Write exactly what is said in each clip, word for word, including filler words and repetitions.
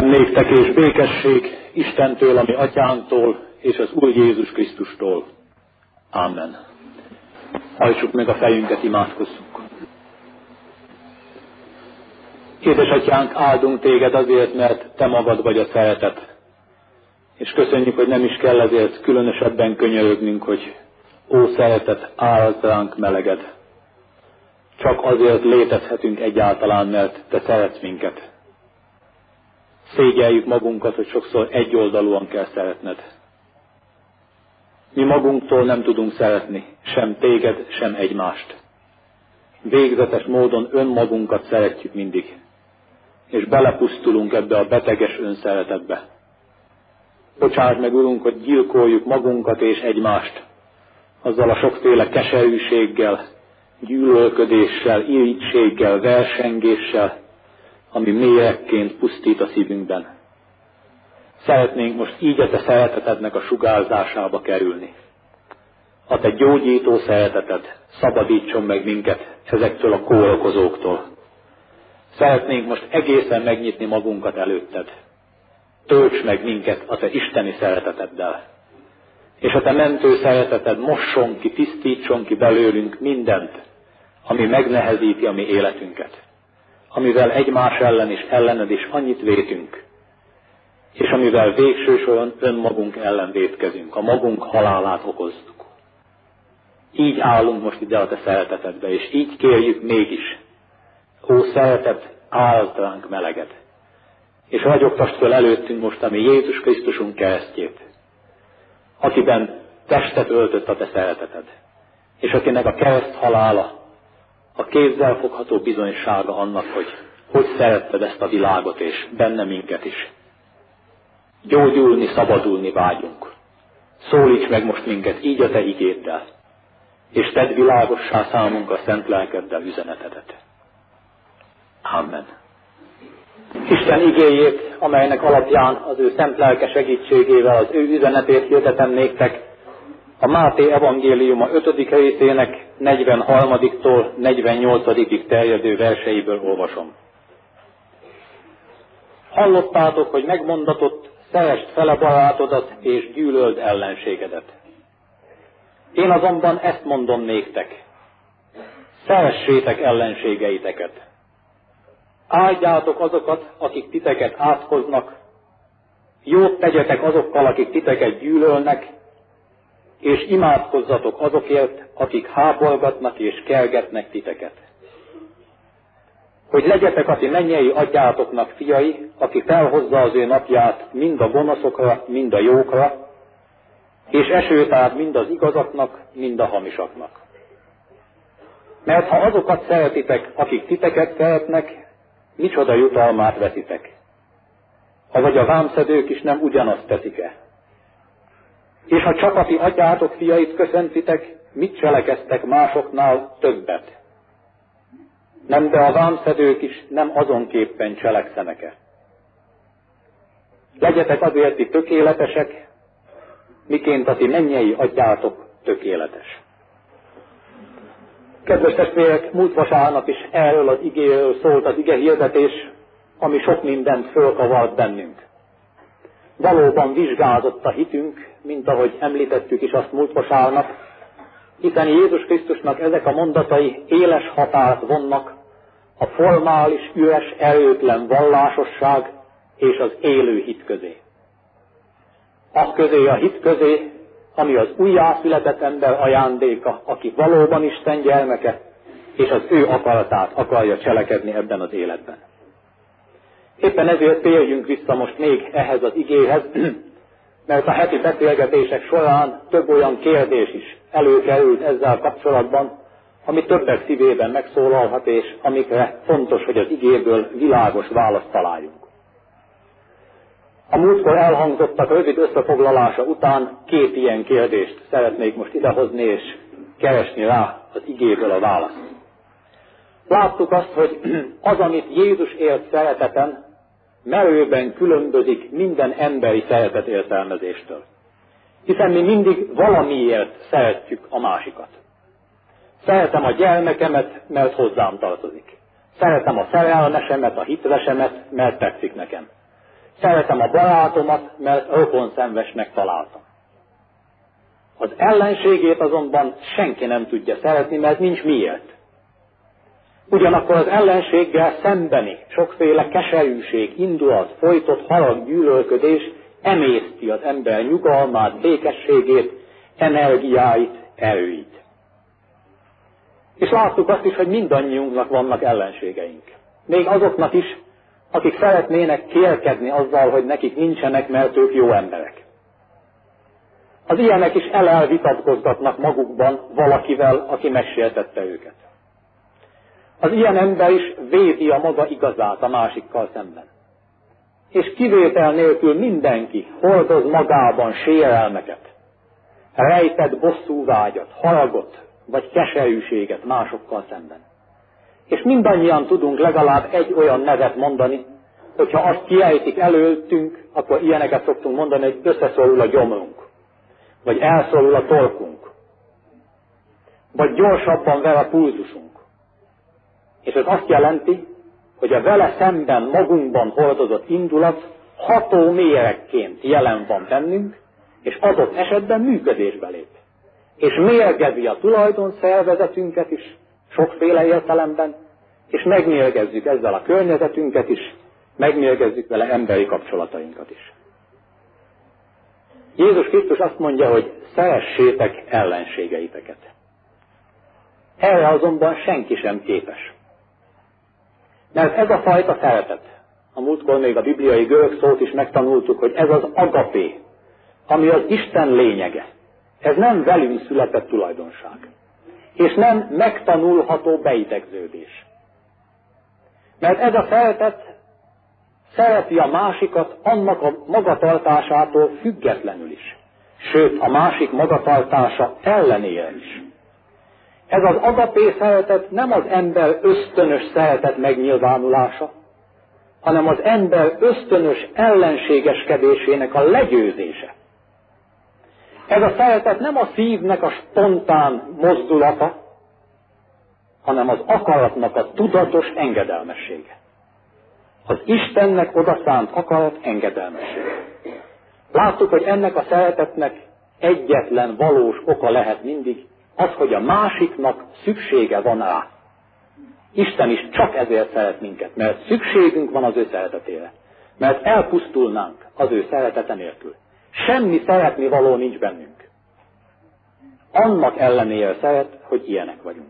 Néktek és békesség Istentől, ami atyánktól, és az Úr Jézus Krisztustól. Amen. Hajtsuk meg a fejünket, imádkozzunk. Édesatyánk, áldunk téged azért, mert te magad vagy a szeretet. És köszönjük, hogy nem is kell ezért különösebben könyörögnünk, hogy ó szeretet, áld ránk meleged. Csak azért létezhetünk egyáltalán, mert te szeretsz minket. Szégyeljük magunkat, hogy sokszor egyoldalúan kell szeretned. Mi magunktól nem tudunk szeretni, sem téged, sem egymást. Végzetes módon önmagunkat szeretjük mindig, és belepusztulunk ebbe a beteges önszeretetbe. Bocsáss meg, Urunk, hogy gyilkoljuk magunkat és egymást, azzal a sokféle keserűséggel, gyűlölködéssel, irítséggel, versengéssel, ami méregként pusztít a szívünkben. Szeretnénk most így a te szeretetednek a sugárzásába kerülni. A te gyógyító szereteted szabadítson meg minket ezektől a kórokozóktól. Szeretnénk most egészen megnyitni magunkat előtted. Tölts meg minket a te isteni szereteteddel. És a te mentő szereteted mosson ki, tisztítson ki belőlünk mindent, ami megnehezíti a mi életünket. Amivel egymás ellen és ellened is annyit vétünk, és amivel végső soron önmagunk ellen vétkezünk, a magunk halálát okoztuk. Így állunk most ide a te szeretetedbe, és így kérjük mégis, ó szeretet, áld ránk meleged, és ragyogtasd föl előttünk most a mi Jézus Krisztusunk keresztjét, akiben testet öltött a te szereteted, és akinek a kereszt halála a kézzel fogható bizonysága annak, hogy hogy szeretted ezt a világot, és benne minket is. Gyógyulni, szabadulni vágyunk. Szólíts meg most minket így a te igéddel, és tedd világossá számunkra szent lelkeddel üzenetedet. Amen. Isten igéjét, amelynek alapján az ő szent lelke segítségével az ő üzenetét hirdetem néktek, a Máté evangéliuma ötödik részének negyvenharmadiktól negyvennyolcadikig terjedő verseiből olvasom. Hallottátok, hogy megmondatott, szeresd fele barátodat és gyűlöld ellenségedet. Én azonban ezt mondom néktek, szeressétek ellenségeiteket. Áldjátok azokat, akik titeket átkoznak, jót tegyetek azokkal, akik titeket gyűlölnek, és imádkozzatok azokért, akik háborgatnak és kergetnek titeket. Hogy legyetek a ti mennyei atyátoknak fiai, aki felhozza az ő napját mind a gonoszokra, mind a jókra, és esőt ad mind az igazaknak, mind a hamisaknak. Mert ha azokat szeretitek, akik titeket szeretnek, micsoda jutalmát veszitek? Avagy a vámszedők is nem ugyanazt teszik-e? És ha csak a ti atyátok fiait köszöntitek, mit cselekeztek másoknál többet? Nem, de a vámszedők is nem azonképpen cselekszenek-e? Legyetek azért ti tökéletesek, miként a ti mennyei atyátok tökéletes. Kedves testvérek, múlt vasárnap is erről az igéről szólt az ige hirdetés, ami sok mindent fölkavart bennünk. Valóban vizsgázott a hitünk, mint ahogy említettük is azt múlt vasárnap, hiszen Jézus Krisztusnak ezek a mondatai éles határt vonnak a formális, üres, erőtlen vallásosság és az élő hit közé. Az közé a hit közé, ami az újjászületett ember ajándéka, aki valóban Isten gyermeke, és az ő akaratát akarja cselekedni ebben az életben. Éppen ezért térjünk vissza most még ehhez az igéhez, mert a heti beszélgetések során több olyan kérdés is előkerült ezzel kapcsolatban, ami többek szívében megszólalhat, és amikre fontos, hogy az igéből világos választ találjunk. A múltkor elhangzottak rövid összefoglalása után két ilyen kérdést szeretnék most idehozni, és keresni rá az igéből a választ. Láttuk azt, hogy az, amit Jézus élt szereteten, merőben különbözik minden emberi szeretet értelmezéstől. Hiszen mi mindig valamiért szeretjük a másikat. Szeretem a gyermekemet, mert hozzám tartozik. Szeretem a szerelmesemet, a hitvesemet, mert tetszik nekem. Szeretem a barátomat, mert rokonszenvesnek találtam. Az ellenségét azonban senki nem tudja szeretni, mert nincs miért. Ugyanakkor az ellenséggel szembeni sokféle keserűség, indulat, folytott harag, gyűlölködés emészti az ember nyugalmát, békességét, energiáit, erőit. És láttuk azt is, hogy mindannyiunknak vannak ellenségeink. Még azoknak is, akik szeretnének kérkedni azzal, hogy nekik nincsenek, mert ők jó emberek. Az ilyenek is elelvitatkozgatnak magukban valakivel, aki megsértette őket. Az ilyen ember is védi a maga igazát a másikkal szemben. És kivétel nélkül mindenki hordoz magában sérelmeket, rejtett bosszúvágyat, haragot vagy keserűséget másokkal szemben. És mindannyian tudunk legalább egy olyan nevet mondani, hogyha azt kiejtik előttünk, akkor ilyeneket szoktunk mondani, hogy összeszorul a gyomrunk, vagy elszorul a torkunk, vagy gyorsabban ver a pulzusunk. És ez azt jelenti, hogy a vele szemben magunkban hordozott indulat ható méregként jelen van bennünk, és adott esetben működésbe lép. És mérgezi a tulajdonszervezetünket is, sokféle értelemben, és megmérgezzük ezzel a környezetünket is, megmérgezzük vele emberi kapcsolatainkat is. Jézus Krisztus azt mondja, hogy szeressétek ellenségeiteket. Erre azonban senki sem képes. Mert ez a fajta szeretet, a múltkor még a bibliai görög szót is megtanultuk, hogy ez az agapé, ami az Isten lényege. Ez nem velünk született tulajdonság. És nem megtanulható beidegződés. Mert ez a szeretet szereti a másikat annak a magatartásától függetlenül is. Sőt, a másik magatartása ellenére is. Ez az agapé szeretet nem az ember ösztönös szeretet megnyilvánulása, hanem az ember ösztönös ellenségeskedésének a legyőzése. Ez a szeretet nem a szívnek a spontán mozdulata, hanem az akaratnak a tudatos engedelmessége. Az Istennek odaszánt akarat engedelmessége. Láttuk, hogy ennek a szeretetnek egyetlen valós oka lehet mindig, az, hogy a másiknak szüksége van rá. Isten is csak ezért szeret minket, mert szükségünk van az ő szeretetére. Mert elpusztulnánk az ő szeretete nélkül. Semmi szeretni való nincs bennünk. Annak ellenére szeret, hogy ilyenek vagyunk.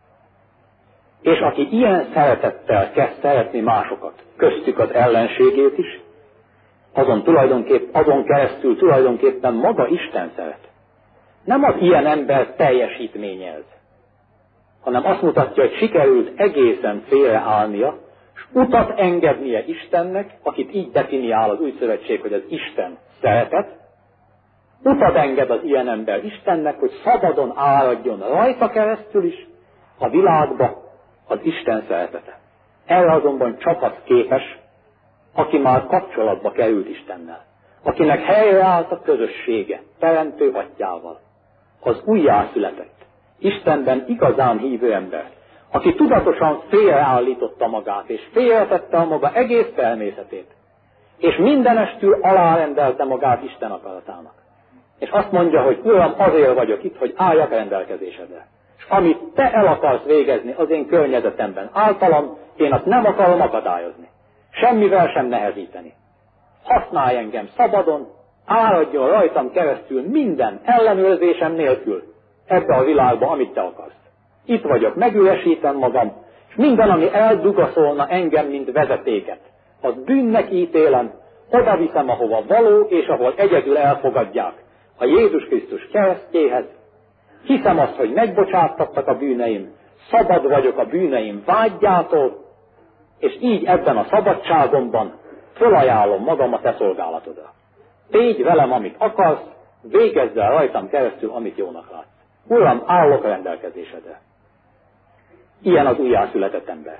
És aki ilyen szeretettel kezd szeretni másokat, köztük az ellenségét is, azon, tulajdonképp, azon keresztül tulajdonképpen maga Isten szeret. Nem az ilyen ember teljesítményez, hanem azt mutatja, hogy sikerült egészen félreállnia, és utat engednie Istennek, akit így definiál az új szövetség, hogy az Isten szeretet, utat enged az ilyen ember Istennek, hogy szabadon áradjon rajta keresztül is a világba az Isten szeretete. Erre azonban csak az képes, aki már kapcsolatba került Istennel, akinek helyreállt a közössége, teremtő atyával, az újjászületett, Istenben igazán hívő ember, aki tudatosan félreállította magát, és félretette a maga egész természetét, és mindenestül alárendelte magát Isten akaratának. És azt mondja, hogy Uram, azért vagyok itt, hogy álljak rendelkezésedre. És amit te el akarsz végezni az én környezetemben általam, én azt nem akarom akadályozni. Semmivel sem nehezíteni. Használj engem szabadon, áradjon rajtam keresztül minden ellenőrzésem nélkül ebbe a világba, amit te akarsz. Itt vagyok, megüresítem magam, és minden, ami eldugaszolna engem, mint vezetéket, az bűnnek ítélem, oda viszem, ahova való, és ahol egyedül elfogadják a Jézus Krisztus keresztjéhez. Hiszem azt, hogy megbocsáttattak a bűneim, szabad vagyok a bűneim vágyjától, és így ebben a szabadságomban fölajánlom magam a te szolgálatodra. Tégy velem, amit akarsz, végezz el rajtam keresztül, amit jónak látsz. Uram, állok a rendelkezésedre. Ilyen az újjászületett ember.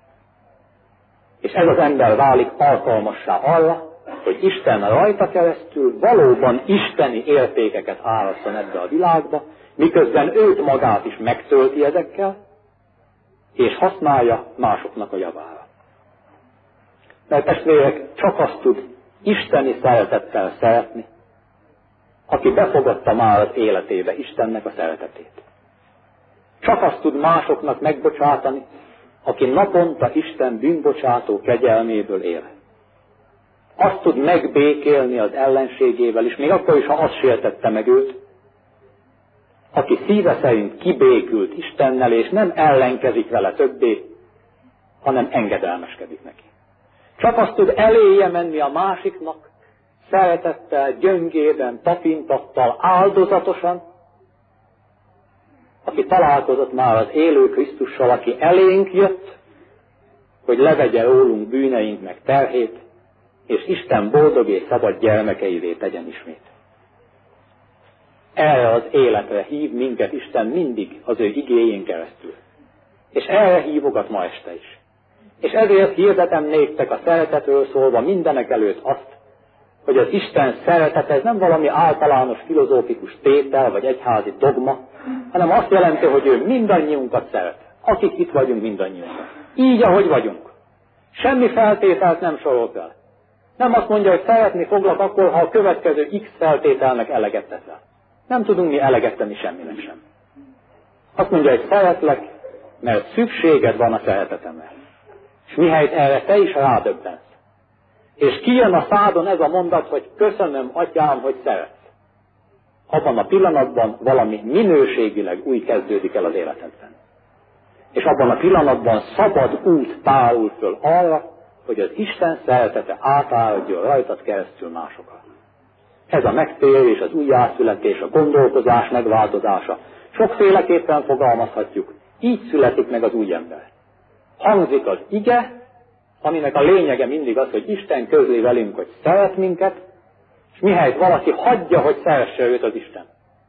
És ez az ember válik alkalmassá arra, hogy Isten rajta keresztül valóban isteni értékeket árasszon ebbe a világba, miközben őt magát is megtölti ezekkel, és használja másoknak a javára. Mert testvérek, csak azt tud isteni szeretettel szeretni, aki befogadta már az életébe Istennek a szeretetét. Csak azt tud másoknak megbocsátani, aki naponta Isten bűnbocsátó kegyelméből él. Azt tud megbékélni az ellenségével is, még akkor is, ha az sértette meg őt, aki szíve szerint kibékült Istennel, és nem ellenkezik vele többé, hanem engedelmeskedik neki. Csak azt tud eléje menni a másiknak, szeretettel, gyöngéden, tapintattal, áldozatosan, aki találkozott már az élő Krisztussal, aki elénk jött, hogy levegye rólunk bűneinknek terhét, és Isten boldog és szabad gyermekeivé tegyen ismét. Erre az életre hív minket Isten mindig az ő igéjén keresztül. És erre hívogat ma este is. És ezért hirdetem néktek a szeretetről szólva mindenek előtt azt, hogy az Isten szeretet ez nem valami általános filozófikus tétel vagy egyházi dogma, hanem azt jelenti, hogy ő mindannyiunkat szeret. Akik itt vagyunk, mindannyiunkat. Így, ahogy vagyunk. Semmi feltételt nem sorol fel. Nem azt mondja, hogy szeretni foglak akkor, ha a következő X feltételnek eleget teszel. Nem tudunk mi eleget tenni semminek sem. Azt mondja, hogy szeretlek, mert szükséged van a szeretetemre. És mihelyt erre te is rádöbbensz. És kijön a szádon ez a mondat, hogy köszönöm, atyám, hogy szeretsz. Abban a pillanatban valami minőségileg új kezdődik el az életedben. És abban a pillanatban szabad út tárul föl arra, hogy az Isten szeretete átáradjon rajtad keresztül másokat. Ez a megtérés, az újjászületés, a gondolkozás megváltozása. Sokféleképpen fogalmazhatjuk. Így születik meg az új ember. Hangzik az ige, aminek a lényege mindig az, hogy Isten közli velünk, hogy szeret minket, és mihelyt valaki hagyja, hogy szeresse őt az Isten.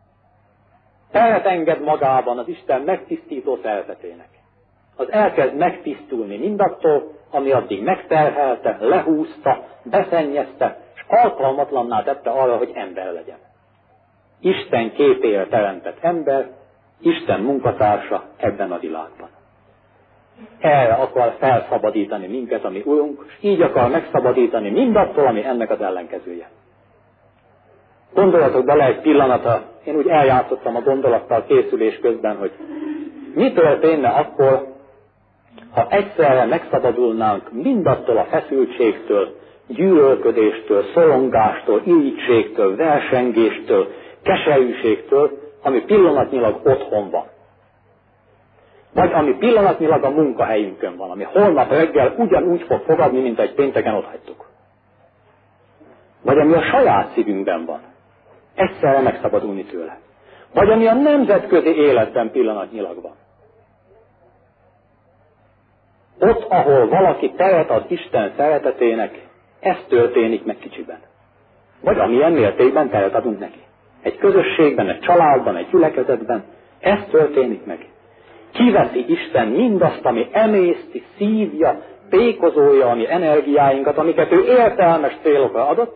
Teret enged magában az Isten megtisztító szeretetének. Az elkezd megtisztulni mindattól, ami addig megterhelte, lehúzta, beszennyezte, és alkalmatlanná tette arra, hogy ember legyen. Isten képére teremtett ember, Isten munkatársa ebben a világban. Erre akar felszabadítani minket, ami Urunk, és így akar megszabadítani mindattól, ami ennek az ellenkezője. Gondoljatok bele egy pillanatra, én úgy eljátszottam a gondolattal készülés közben, hogy mi történne akkor, ha egyszerre megszabadulnánk mindattól a feszültségtől, gyűlölködéstől, szorongástól, irítségtől, versengéstől, keserűségtől, ami pillanatnyilag otthon van. Vagy ami pillanatnyilag a munkahelyünkön van, ami holnap reggel ugyanúgy fog fogadni, mint egy pénteken otthagytuk. Vagy ami a saját szívünkben van. Egyszerre megszabadulni tőle. Vagy ami a nemzetközi életben pillanatnyilag van. Ott, ahol valaki teret ad Isten szeretetének, ez történik meg kicsiben. Vagy amilyen mértékben teret adunk neki. Egy közösségben, egy családban, egy gyülekezetben, ez történik meg. Kiveszi Isten mindazt, ami emészti, szívja, pékozolja a mi energiáinkat, amiket ő értelmes célokra adott.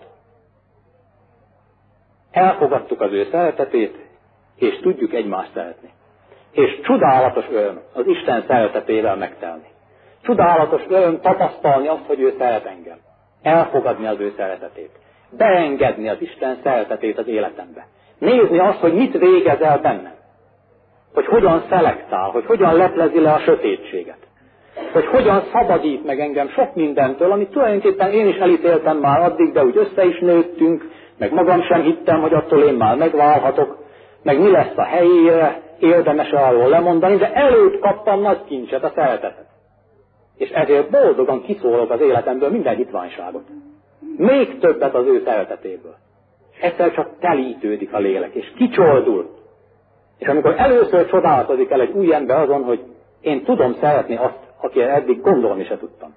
Elfogadtuk az ő szeretetét, és tudjuk egymást szeretni. És csodálatos öröm az Isten szeretetével megtelni. Csodálatos öröm tapasztalni azt, hogy ő szeret engem. Elfogadni az ő szeretetét. Beengedni az Isten szeretetét az életembe. Nézni azt, hogy mit végez el bennem. Hogy hogyan szelektál, hogy hogyan leplezi le a sötétséget. Hogy hogyan szabadít meg engem sok mindentől, amit tulajdonképpen én is elítéltem már addig, de úgy össze is nőttünk, meg magam sem hittem, hogy attól én már megválhatok, meg mi lesz a helyére, érdemes arról lemondani, de előtt kaptam nagy kincset, a szeretetet. És ezért boldogan kiszólok az életemből minden hitványságot. Még többet az ő szeretetéből. És egyszer csak telítődik a lélek, és kicsordul. És amikor először csodálkozik el egy új ember azon, hogy én tudom szeretni azt, akire eddig gondolni se tudtam.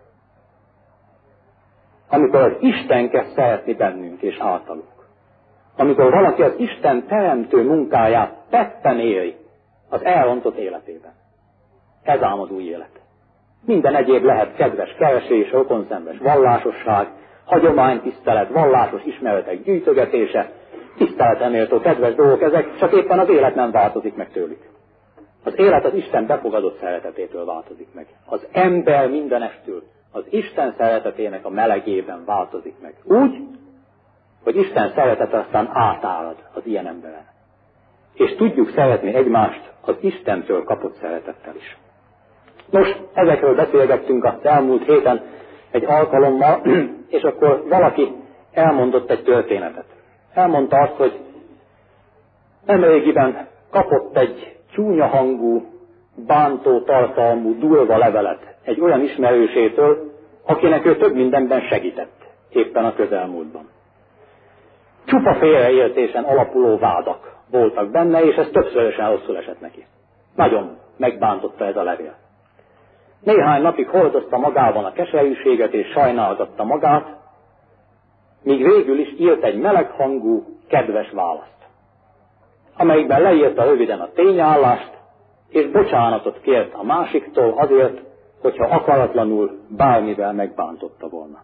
Amikor az Isten kezd szeretni bennünk és általunk. Amikor valaki az Isten teremtő munkáját tetten éri az elrontott életében. Ez ám az új élet. Minden egyéb lehet kedves keresés, rokonszenves vallásosság, hagyománytisztelet, vallásos ismeretek gyűjtögetése, tiszteleteméltó kedves dolgok, ezek csak éppen az élet nem változik meg tőlük. Az élet az Isten befogadott szeretetétől változik meg. Az ember mindenestől az Isten szeretetének a melegében változik meg. Úgy, hogy Isten szeretete aztán átárad az ilyen emberen. És tudjuk szeretni egymást az Istentől kapott szeretettel is. Nos, ezekről beszélgettünk az elmúlt héten egy alkalommal, és akkor valaki elmondott egy történetet. Elmondta azt, hogy nemrégiben kapott egy csúnya hangú, bántó tartalmú, durva levelet egy olyan ismerősétől, akinek ő több mindenben segített, éppen a közelmúltban. Csupa félreértésen alapuló vádak voltak benne, és ez többszörösen rosszul esett neki. Nagyon megbántotta ez a levél. Néhány napig hordozta magában a keserűséget, és sajnálgatta magát, míg végül is írt egy meleghangú, kedves választ, amelyikben leírta röviden a tényállást, és bocsánatot kért a másiktól azért, hogyha akaratlanul bármivel megbántotta volna.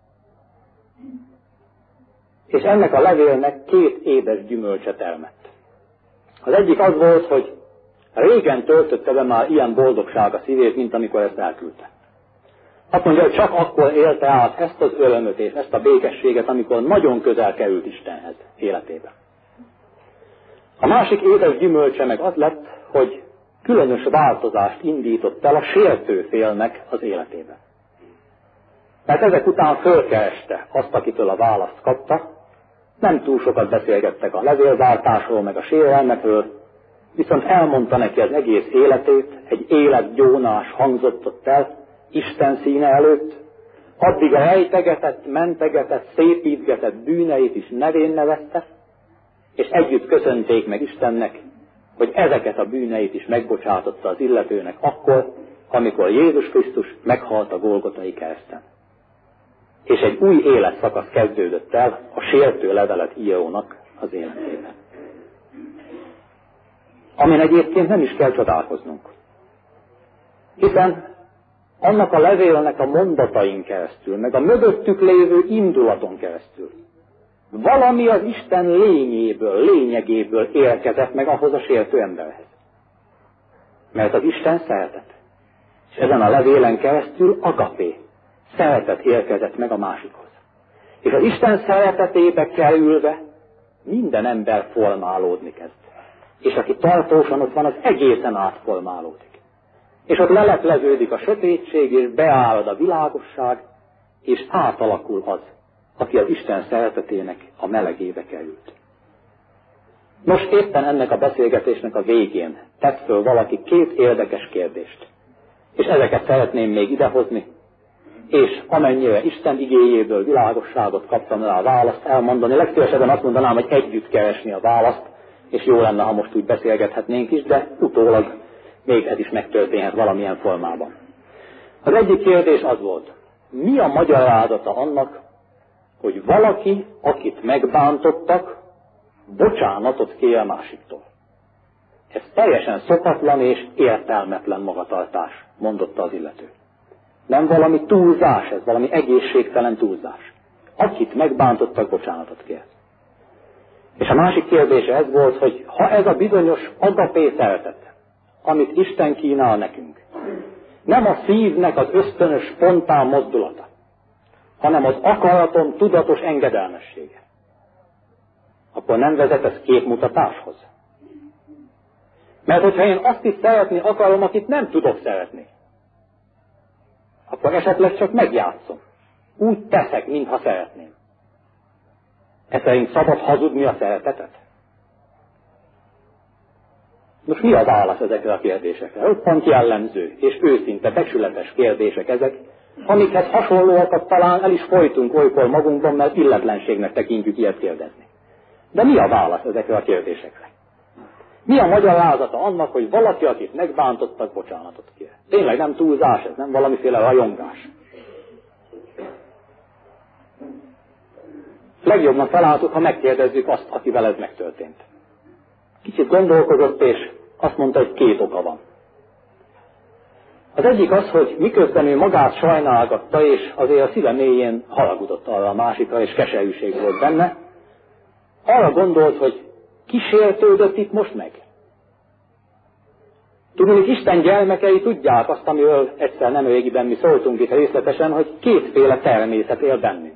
És ennek a levélnek két édes gyümölcse termett. Az egyik az volt, hogy régen töltötte be már ilyen boldogság a szívét, mint amikor ezt elküldte. Azt mondja, hogy csak akkor élte át ezt az örömöt és ezt a békességet, amikor nagyon közel került Istenhez életében. A másik édes gyümölcse meg az lett, hogy különös változást indított el a sértő félnek az életében. Mert ezek után fölkereste azt, akitől a választ kapta, nem túl sokat beszélgettek a levélváltásról, meg a sérelmekről, viszont elmondta neki az egész életét, egy életgyónás hangzott ott el, Isten színe előtt, addig a rejtegetett, mentegetett, szépítgetett bűneit is nevén nevezte, és együtt köszönték meg Istennek, hogy ezeket a bűneit is megbocsátotta az illetőnek akkor, amikor Jézus Krisztus meghalt a Golgotai kereszten. És egy új életszakasz kezdődött el a sértő levelet írónak az életében. Amin egyébként nem is kell csodálkoznunk. Hiszen annak a levélnek a mondatain keresztül, meg a mögöttük lévő indulaton keresztül valami az Isten lényéből, lényegéből érkezett meg ahhoz a sértő emberhez. Mert az Isten szeretet. És ezen a levélen keresztül agapé, szeretet érkezett meg a másikhoz. És az Isten szeretetébe kerülve minden ember formálódni kezd. És aki tartósan ott van, az egészen átformálódik. És ott lelepleződik a sötétség, és beárad a világosság, és átalakul az, aki az Isten szeretetének a melegébe került. Nos, éppen ennek a beszélgetésnek a végén tett föl valaki két érdekes kérdést. És ezeket szeretném még idehozni, és amennyire Isten igéjéből világosságot kaptam rá a választ elmondani, legszívesebben azt mondanám, hogy együtt keresni a választ, és jó lenne, ha most úgy beszélgethetnénk is, de utólag még ez is megtörténhet valamilyen formában. Az egyik kérdés az volt, mi a magyarázata annak, hogy valaki, akit megbántottak, bocsánatot kér a másiktól. Ez teljesen szokatlan és értelmetlen magatartás, mondotta az illető. Nem valami túlzás, ez valami egészségtelen túlzás. Akit megbántottak, bocsánatot kér. És a másik kérdése ez volt, hogy ha ez a bizonyos agapé szeretet, amit Isten kínál nekünk, nem a szívnek az ösztönös, spontán mozdulata, hanem az akaraton tudatos engedelmessége, akkor nem vezet ez képmutatáshoz. Mert hogyha én azt is szeretni akarom, akit nem tudok szeretni, akkor esetleg csak megjátszom. Úgy teszek, mintha szeretném. Ez szerint szabad hazudni a szeretetet? Most mi a válasz ezekre a kérdésekre? Roppant jellemző és őszinte, becsületes kérdések ezek, amikhez hasonlóakat talán el is folytunk olykor magunkban, mert illetlenségnek tekintjük ilyet kérdezni. De mi a válasz ezekre a kérdésekre? Mi a magyarázata annak, hogy valaki, akit megbántottak, bocsánatot kér? Tényleg nem túlzás, ez nem valamiféle rajongás. Legjobbnak találtuk, ha megkérdezzük azt, akivel ez megtörtént. Kicsit gondolkozott, és azt mondta, hogy két oka van. Az egyik az, hogy miközben ő magát sajnálgatta, és azért a szíve mélyén haragudott arra a másikra, és keserűség volt benne, arra gondolt, hogy ki sértődött itt most meg? Tudnék, Isten gyermekei tudják azt, amiről egyszer nem régiben mi szóltunk itt részletesen, hogy kétféle természet él bennünk.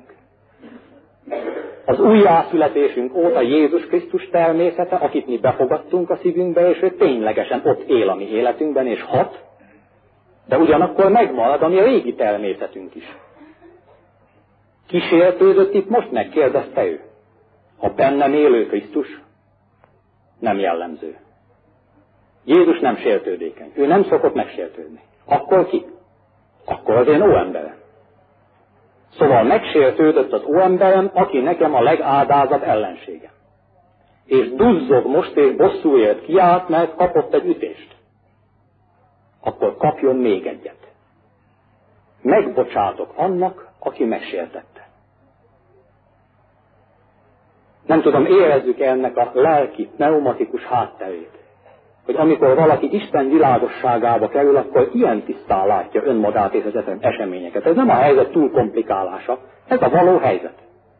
Az újjászületésünk óta Jézus Krisztus természete, akit mi befogadtunk a szívünkbe, és ő ténylegesen ott él a mi életünkben, és hat, de ugyanakkor megmarad a mi régi természetünk is. Kísértődött itt, most megkérdezte ő. A bennem élő Krisztus nem jellemző. Jézus nem sértődékeny. Ő nem szokott megsértődni. Akkor ki? Akkor az én óemberem. Szóval megsértődött az óemberem, aki nekem a legádázabb ellensége. És duzzog most, és bosszúért kiállt, mert kapott egy ütést. Akkor kapjon még egyet. Megbocsátok annak, aki megsértette. Nem tudom, érezzük ennek a lelki, pneumatikus hátterét, hogy amikor valaki Isten világosságába kerül, akkor ilyen tisztán látja önmagát és az eseményeket. Ez nem a helyzet túl komplikálása, ez a való helyzet.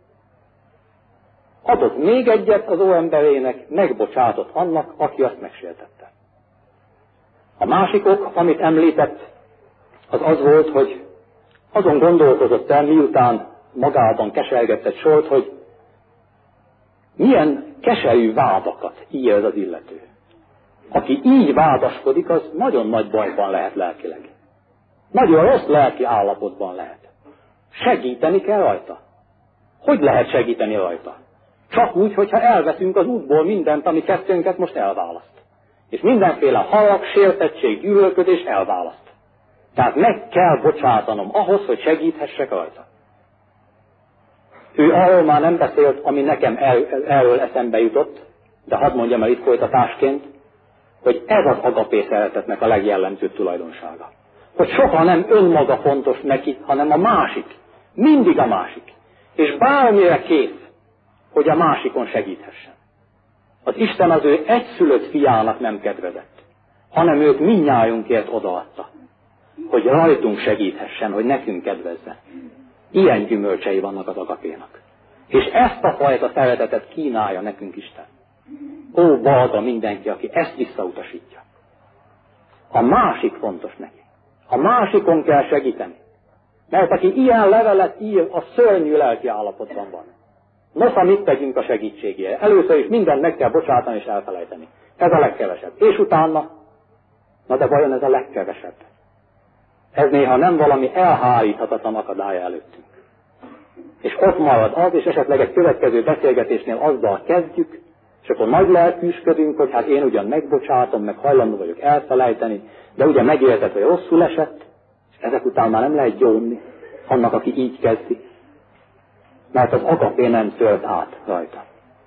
Adott még egyet az óemberének, megbocsátott annak, aki azt megsértette. A másik ok, amit említett, az az volt, hogy azon gondolkozott el, miután magában kesergett egy sort, hogy milyen keserű vádakat ír ez az illető. Aki így vádaskodik, az nagyon nagy bajban lehet lelkileg. Nagyon rossz lelki állapotban lehet. Segíteni kell rajta. Hogy lehet segíteni rajta? Csak úgy, hogyha elveszünk az útból mindent, ami kettőnket most elválaszt. És mindenféle harag, sértettség, gyűlölködés elválaszt. Tehát meg kell bocsátanom ahhoz, hogy segíthessek rajta. Ő arról már nem beszélt, ami nekem el, erről eszembe jutott, de hadd mondjam el itt folytatásként, hogy ez az agapé szeretetnek a legjellemzőbb tulajdonsága. Hogy soha nem önmaga fontos neki, hanem a másik. Mindig a másik. És bármire kész, hogy a másikon segíthessen. Az Isten az ő egyszülött fiának nem kedvezett, hanem őt mindnyájunkért odaadta, hogy rajtunk segíthessen, hogy nekünk kedvezzen. Ilyen gyümölcsei vannak az agapénak. És ezt a fajta szeretetet kínálja nekünk Isten. Ó, balga mindenki, aki ezt visszautasítja. A másik fontos neki. A másikon kell segíteni. Mert aki ilyen levelet ír, a szörnyű lelki állapotban van. Nosza, mit tegyünk a segítségére? Először is mindent meg kell bocsátani és elfelejteni. Ez a legkevesebb. És utána, na de vajon ez a legkevesebb? Ez néha nem valami elháríthatatlan akadálya előttünk. És ott marad az, és esetleg egy következő beszélgetésnél azzal kezdjük, és akkor nagy lelkűsködünk, hogy hát én ugyan megbocsátom, meg hajlandó vagyok elfelejteni, de ugye megérted, hogy rosszul esett, és ezek után már nem lehet gyónni annak, aki így kezdi. Mert az agapé nem tört át rajta.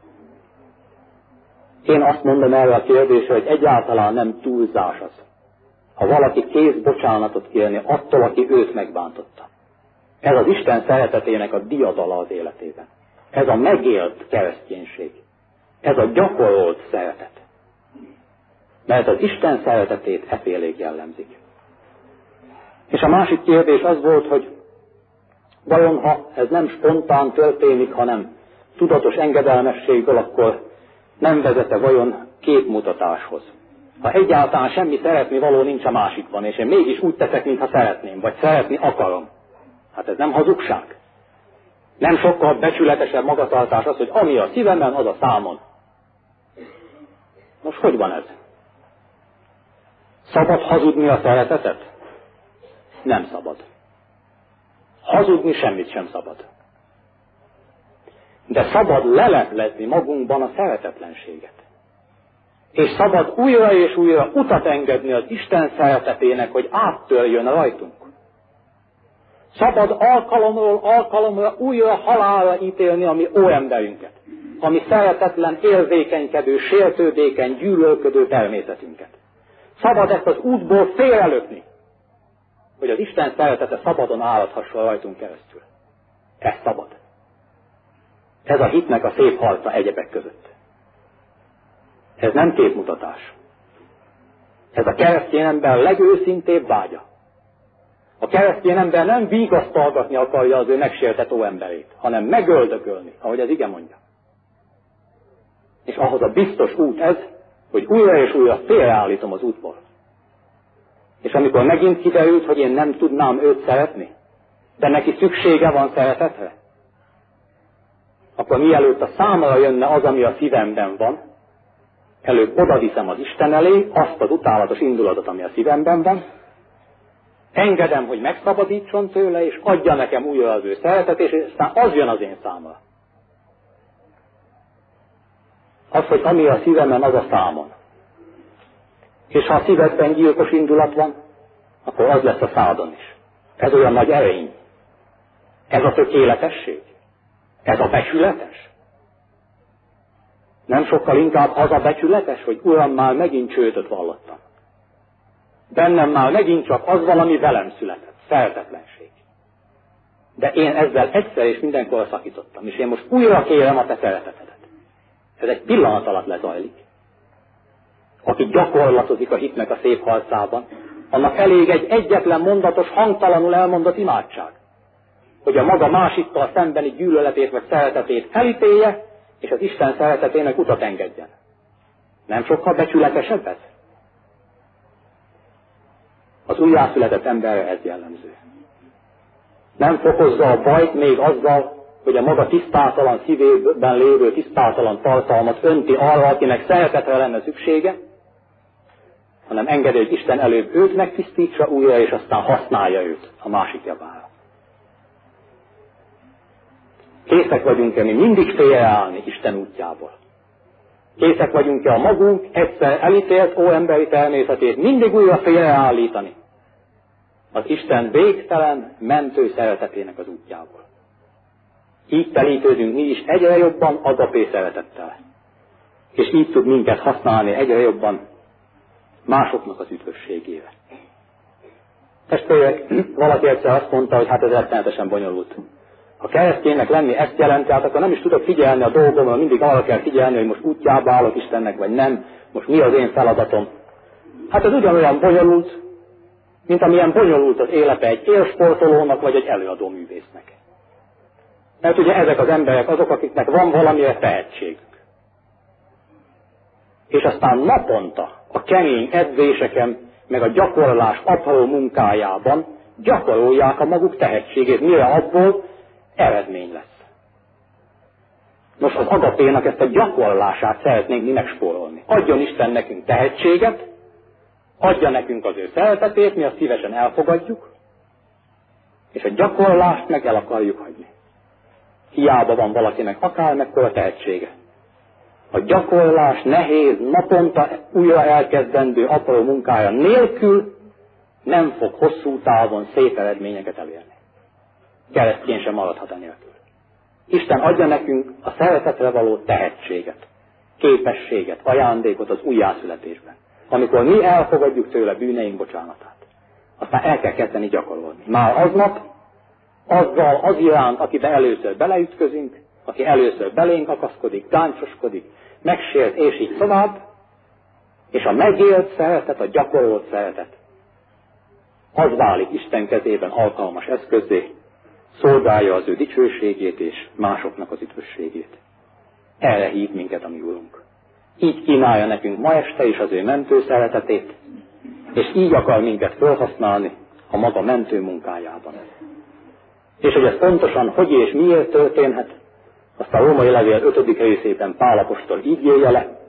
Én azt mondom erre a kérdésre, hogy egyáltalán nem túlzás az, ha valaki kész bocsánatot kérni attól, aki őt megbántotta. Ez az Isten szeretetének a diadala az életében. Ez a megélt kereszténység. Ez a gyakorolt szeretet. Mert az Isten szeretetét efélék jellemzik. És a másik kérdés az volt, hogy vajon ha ez nem spontán történik, hanem tudatos engedelmességből, akkor nem vezete vajon képmutatáshoz. Ha egyáltalán semmi szeretni való nincs a másikban, és én mégis úgy teszek, mintha szeretném, vagy szeretni akarom. Hát ez nem hazugság. Nem sokkal becsületesebb magatartás az, hogy ami a szívemben, az a számon. Most hogy van ez? Szabad hazudni a szeretetet? Nem szabad. Hazudni semmit sem szabad. De szabad leleplezni magunkban a szeretetlenséget. És szabad újra és újra utat engedni az Isten szeretetének, hogy áttörjön rajtunk. Szabad alkalomról alkalomra újra halálra ítélni a mi óemberünket, a mi szeretetlen, érzékenykedő, sértődékeny, gyűlölködő természetünket. Szabad ezt az útból félrelökni, hogy az Isten szeretete szabadon áradhasson rajtunk keresztül. Ez szabad. Ez a hitnek a szép harca egyebek között. Ez nem képmutatás. Ez a keresztény ember legőszintébb vágya. A keresztény ember nem vigasztalgatni akarja az ő megsértett óemberét, hanem megöldökölni, ahogy az ige mondja. És ahhoz a biztos út ez, hogy újra és újra félreállítom az útból. És amikor megint kiderült, hogy én nem tudnám őt szeretni, de neki szüksége van szeretetre, akkor mielőtt a számra jönne az, ami a szívemben van, előbb odaviszem az Isten elé azt az utálatos indulatot, ami a szívemben van, engedem, hogy megszabadítson tőle, és adja nekem újra az ő szeretetét, és aztán az jön az én számra. Az, hogy ami a szívemen, az a számon. És ha a szívedben gyilkos indulat van, akkor az lesz a szádon is. Ez olyan nagy erény. Ez a tökéletesség. Ez a becsületes. Nem sokkal inkább az a becsületes, hogy Uram, már megint csődöt vallottam. Bennem már megint csak az valami velem született. Szeretetlenség. De én ezzel egyszer és mindenkor szakítottam, és én most újra kérem a te szeretetedet. Ez egy pillanat alatt lezajlik. Aki gyakorlatozik a hitnek a szép harcában, annak elég egy egyetlen mondatos, hangtalanul elmondott imádság, hogy a maga másikkal szembeni gyűlöletét vagy szeretetét elítélje, és az Isten szeretetének utat engedjen. Nem sokkal becsületesebb ez? Az újjászületett emberre ez jellemző. Nem fokozza a bajt még azzal, hogy a maga tisztátalan szívében lévő tisztátalan tartalmat önti arra, akinek szeretetre lenne szüksége, hanem engedi, hogy Isten előbb őt megtisztítsa újra, és aztán használja őt a másik javára. Készek vagyunk-e mi mindig félreállni Isten útjából? Készek vagyunk-e a magunk egyszer elítélt óemberi természetét mindig újra félreállítani az Isten végtelen, mentő szeretetének az útjából? Így telítődünk mi is egyre jobban agapé szeretettel. És így tud minket használni egyre jobban másoknak az üdvösségére. Testvérek, valaki egyszer azt mondta, hogy hát ez rettenetesen bonyolult. Ha kereszténynek lenni ezt jelenti, hát akkor nem is tudok figyelni a dolgomra, mindig arra kell figyelni, hogy most útjába állok Istennek, vagy nem, most mi az én feladatom. Hát ez ugyanolyan bonyolult, mint amilyen bonyolult az élete egy élsportolónak, vagy egy előadó művésznek. Mert ugye ezek az emberek azok, akiknek van valamire tehetségük. És aztán naponta a kemény edzéseken, meg a gyakorlás apró munkájában gyakorolják a maguk tehetségét, mire abból eredmény lesz. Nos, az agapénak ezt a gyakorlását szeretnénk mi megspórolni. Adjon Isten nekünk tehetséget, adja nekünk az ő szeretetét, mi azt szívesen elfogadjuk, és a gyakorlást meg el akarjuk hagyni. Hiába van valakinek akármekkora tehetsége. A gyakorlás nehéz, naponta újra elkezdendő apró munkája nélkül nem fog hosszú távon szép eredményeket elérni. Keresztény sem maradhat enélkül. Isten adja nekünk a szeretetre való tehetséget, képességet, ajándékot az újjászületésben. Amikor mi elfogadjuk tőle bűneink bocsánatát, aztán el kell kezdeni gyakorolni. Már aznap, azzal az iránt, akiben először beleütközünk, aki először belénk akaszkodik, gáncsoskodik, megsért, és így tovább, és a megélt szeretet, a gyakorolt szeretet, az válik Isten kezében alkalmas eszközzé, szolgálja az ő dicsőségét és másoknak az üdvösségét. Erre hív minket a mi Urunk. Így kínálja nekünk ma este is az ő mentő szeretetét, és így akar minket felhasználni a maga mentő munkájában. És hogy ez pontosan hogy és miért történhet, azt a római levél ötödik részében Pál apostol így írja le.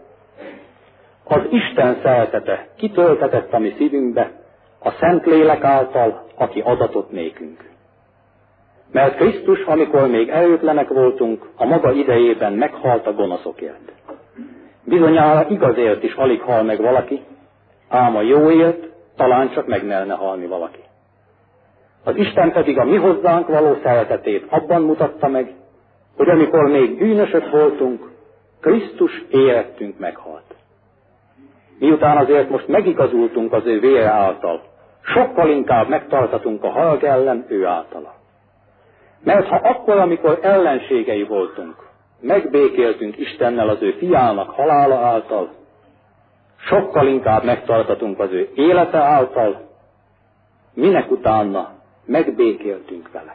Az Isten szeretete kitöltetett a mi szívünkbe a Szentlélek által, aki adatott nékünk. Mert Krisztus, amikor még erőtlenek voltunk, a maga idejében meghalt a gonoszokért. Bizonyára igazért is alig hal meg valaki, ám a jóért talán csak megmerne halni valaki. Az Isten pedig a mi hozzánk való szeretetét abban mutatta meg, hogy amikor még bűnösök voltunk, Krisztus érettünk meghalt. Miután azért most megigazultunk az ő vére által, sokkal inkább megtartatunk a harag ellen ő általa. Mert ha akkor, amikor ellenségei voltunk, megbékéltünk Istennel az ő fiának halála által, sokkal inkább megtartatunk az ő élete által, minek utána megbékéltünk vele.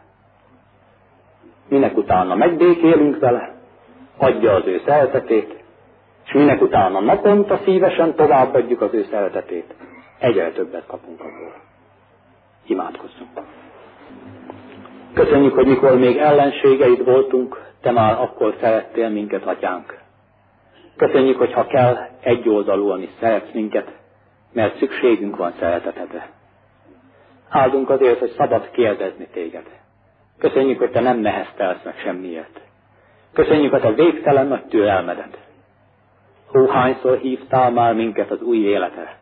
Minek utána megbékélünk vele, adja az ő szeretetét, és minek utána naponta szívesen továbbadjuk az ő szeretetét, egyre többet kapunk abból. Imádkozzunk. Köszönjük, hogy mikor még ellenségeid voltunk, te már akkor szerettél minket, Atyánk. Köszönjük, hogy ha kell, egyoldalúan is szeretsz minket, mert szükségünk van szeretetedre. Áldunk azért, hogy szabad kérdezni téged. Köszönjük, hogy te nem neheztelsz meg semmiért. Köszönjük a te végtelen nagy türelmedet. Hó, hányszor hívtál már minket az új életre.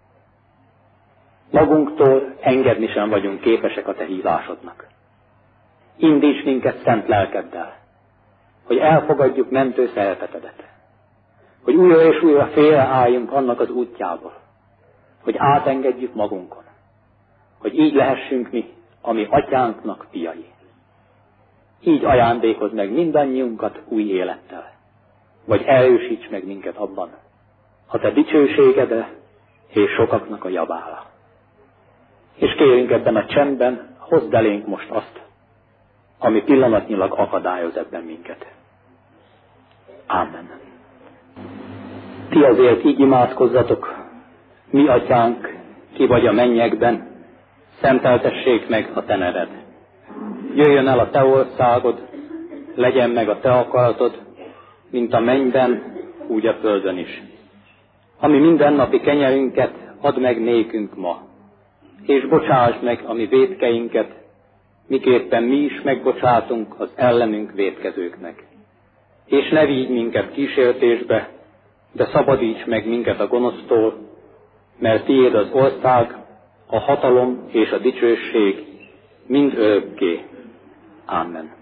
Magunktól engedni sem vagyunk képesek a te hívásodnak. Indíts minket szent lelkeddel, hogy elfogadjuk mentő szeretetedet, hogy újra és újra félreálljunk annak az útjából, hogy átengedjük magunkon, hogy így lehessünk mi, a mi atyánknak fiai. Így ajándékozz meg mindannyiunkat új élettel, vagy erősíts meg minket abban, a te dicsőségedre és sokaknak a javára. És kérünk ebben a csendben, hozd elénk most azt, ami pillanatnyilag akadályoz ebben minket. Ámen. Ti azért így imádkozzatok, mi atyánk, ki vagy a mennyekben, szenteltessék meg a te neved. Jöjjön el a te országod, legyen meg a te akaratod, mint a mennyben, úgy a földön is. Ami mindennapi kenyerünket add meg nékünk ma, és bocsásd meg a mi vétkeinket, miképpen mi is megbocsátunk az ellenünk vétkezőknek. És ne vigy minket kísértésbe, de szabadíts meg minket a gonosztól, mert tiéd az ország, a hatalom és a dicsőség mind örökké. Amen.